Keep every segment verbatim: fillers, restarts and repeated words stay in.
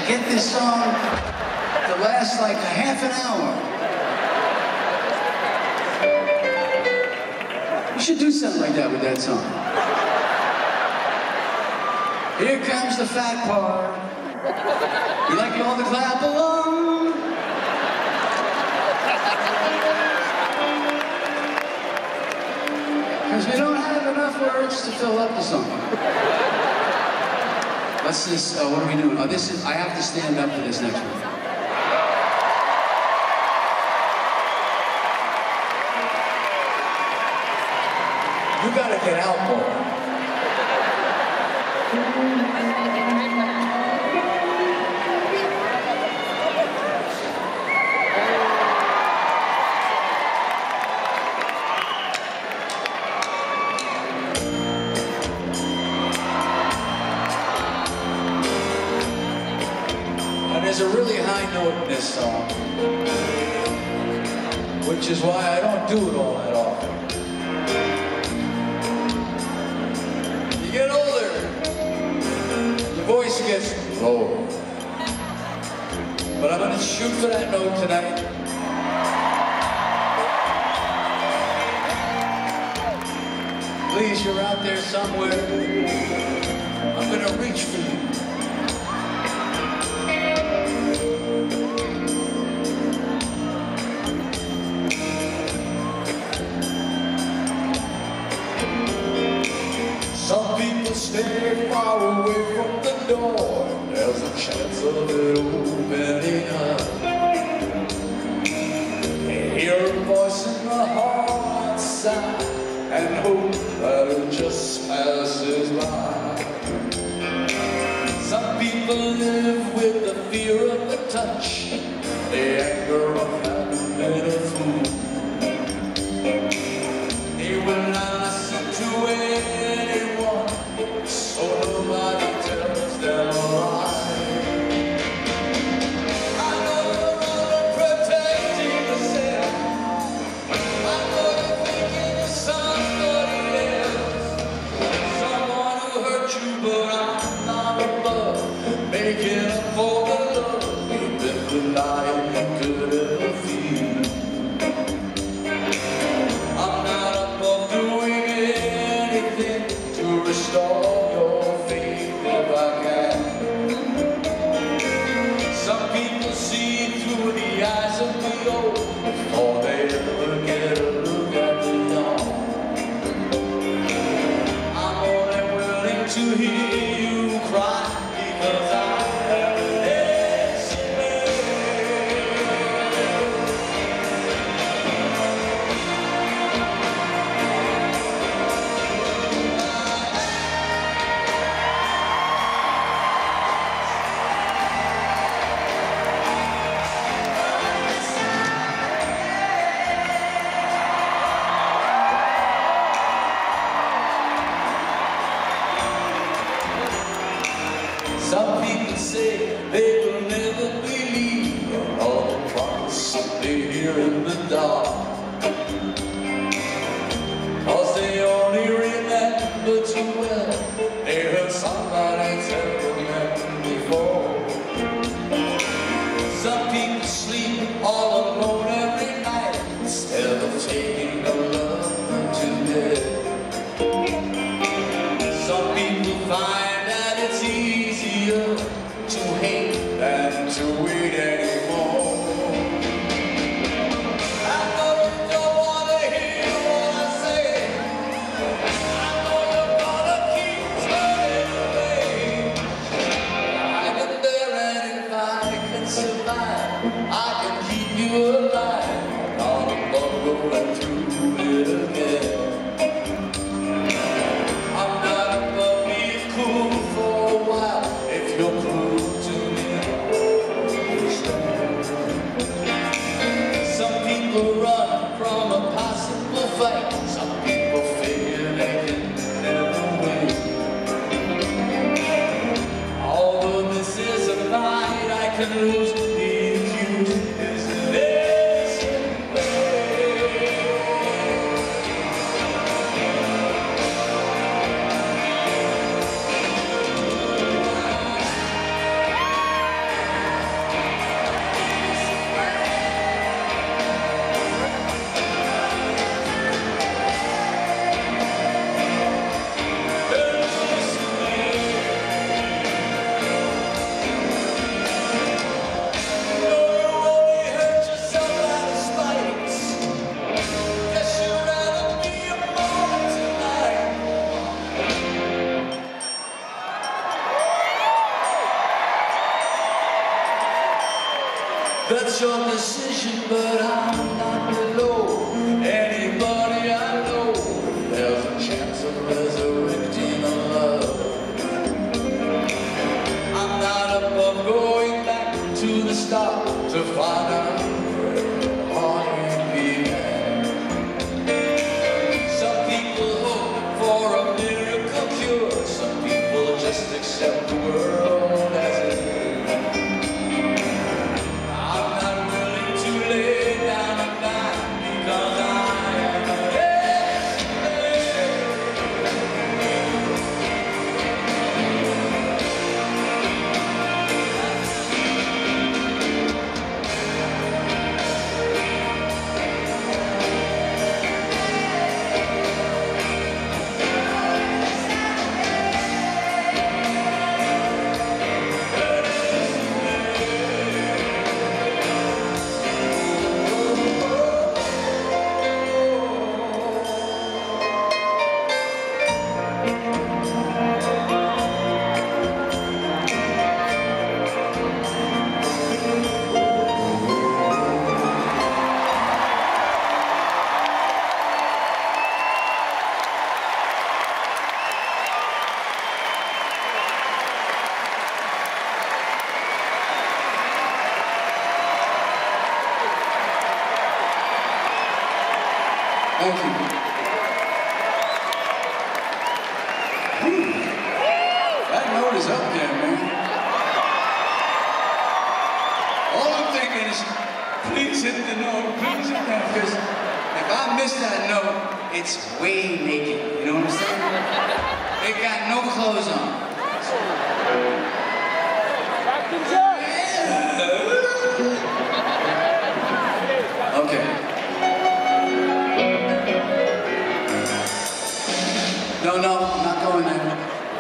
get this song to last like a half an hour. You should do something like that with that song. Here comes the fat part. You like you all to clap along? Because we don't have enough words to fill up the song. What's this? Uh, what are we doing? Oh, this is. I have to stand up for this next one. You gotta get out more. There's a really high note in this song, which is why I don't do it all that often. You get older, your voice gets lower. But I'm going to shoot for that note tonight. Please, you're out there somewhere. I'm going to reach for you. Some people stay far away from the door. There's a chance of it opening up. They hear a voice in the hall outside and hope that it just passes by. Some people live with the fear of the touch, the anger of having been a fool. They will not listen to anyone, so nobody tells them why. I know you're overprotecting yourself. I know you're thinking of somebody else, someone who hurt you, but I'm not above making up for the love we've been denying you could ever feel. I'm not above doing anything to restore your faith if I can. Some people see through the eyes of the old before they ever get a look at the young. I'm only willing to hear you cry because I have an Some people say they will never believe in all the promise they hear in the dark, 'cause they only remember too well they heard somebody tell them before. Some people sleep all alone every night instead of taking a love to bed. Some people find that it's easier to hate than to wait anymore. I know you don't want to hear what I say. I know you're gonna keep turning away. I've been there, and if I can survive, I can keep you alive. I'm not above going through it again. I'm not above being cool for a while if you're cruel to me. Some people run from a possible fight. Some people figure they can never win. Although this is a fight I can lose, the accused is an innocent way. That's your decision, but I'm not below anybody I know. There's a chance of resurrecting a love. I'm not above going back to the start to find out where all you began. Some people hope for a miracle cure. Some people just accept the world as it is. Thank you. Whew. That note is up there, man. All I'm thinking is, please hit the note, please hit that, because if I miss that note, it's way naked. You know what I'm saying? They got no clothes on. Okay. No, no, I'm not going there.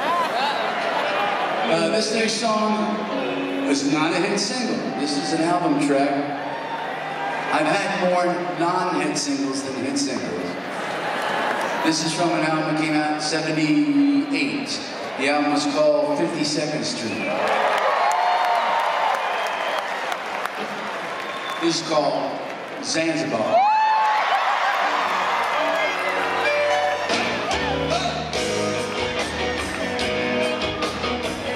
Uh, this next song was not a hit single. This is an album track. I've had more non-hit singles than hit singles. This is from an album that came out in seventy-eight. The album was called fifty-second Street. This is called Zanzibar.